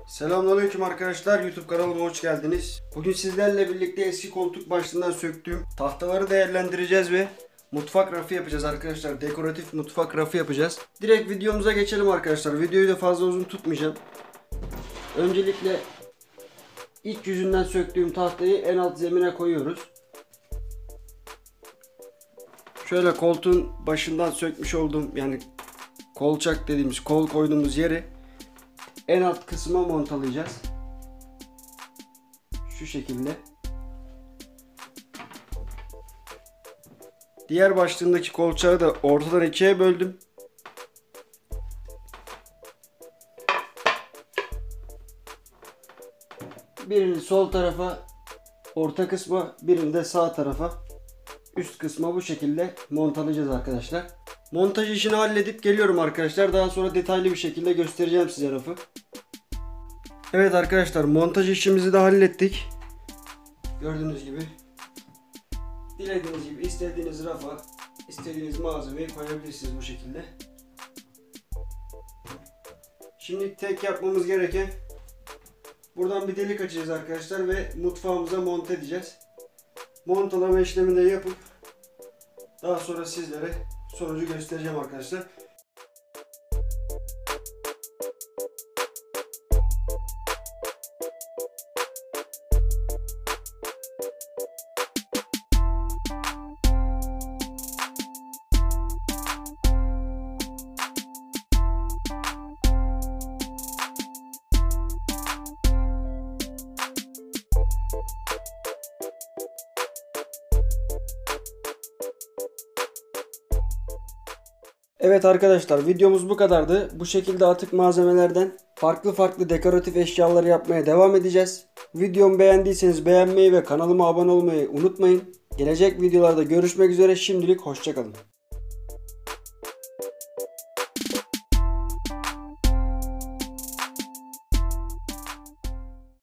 Selamünaleyküm arkadaşlar, YouTube kanalıma hoş geldiniz. Bugün sizlerle birlikte eski koltuk başlığından söktüğüm tahtaları değerlendireceğiz ve mutfak rafı yapacağız arkadaşlar. Dekoratif mutfak rafı yapacağız. Direkt videomuza geçelim arkadaşlar. Videoyu da fazla uzun tutmayacağım. Öncelikle iç yüzünden söktüğüm tahtayı en alt zemine koyuyoruz. Şöyle koltuğun başından sökmüş olduğum, yani kolçak dediğimiz, kol koyduğumuz yeri en alt kısma montalayacağız. Şu şekilde. Diğer başlığındaki kolçağı da ortadan ikiye böldüm. Birini sol tarafa, orta kısma, birini de sağ tarafa, üst kısma bu şekilde montalayacağız arkadaşlar. Montaj işini halledip geliyorum arkadaşlar. Daha sonra detaylı bir şekilde göstereceğim size rafı. Evet arkadaşlar, montaj işimizi de hallettik. Gördüğünüz gibi. Dilediğiniz gibi istediğiniz rafa, istediğiniz malzemeyi koyabilirsiniz bu şekilde. Şimdi tek yapmamız gereken, buradan bir delik açacağız arkadaşlar ve mutfağımıza monte edeceğiz. Montalama işlemini de yapıp daha sonra sizlere sonucu göstereceğim arkadaşlar. Evet arkadaşlar, videomuz bu kadardı. Bu şekilde atık malzemelerden farklı dekoratif eşyaları yapmaya devam edeceğiz. Videomu beğendiyseniz beğenmeyi ve kanalıma abone olmayı unutmayın. Gelecek videolarda görüşmek üzere. Şimdilik hoşça kalın.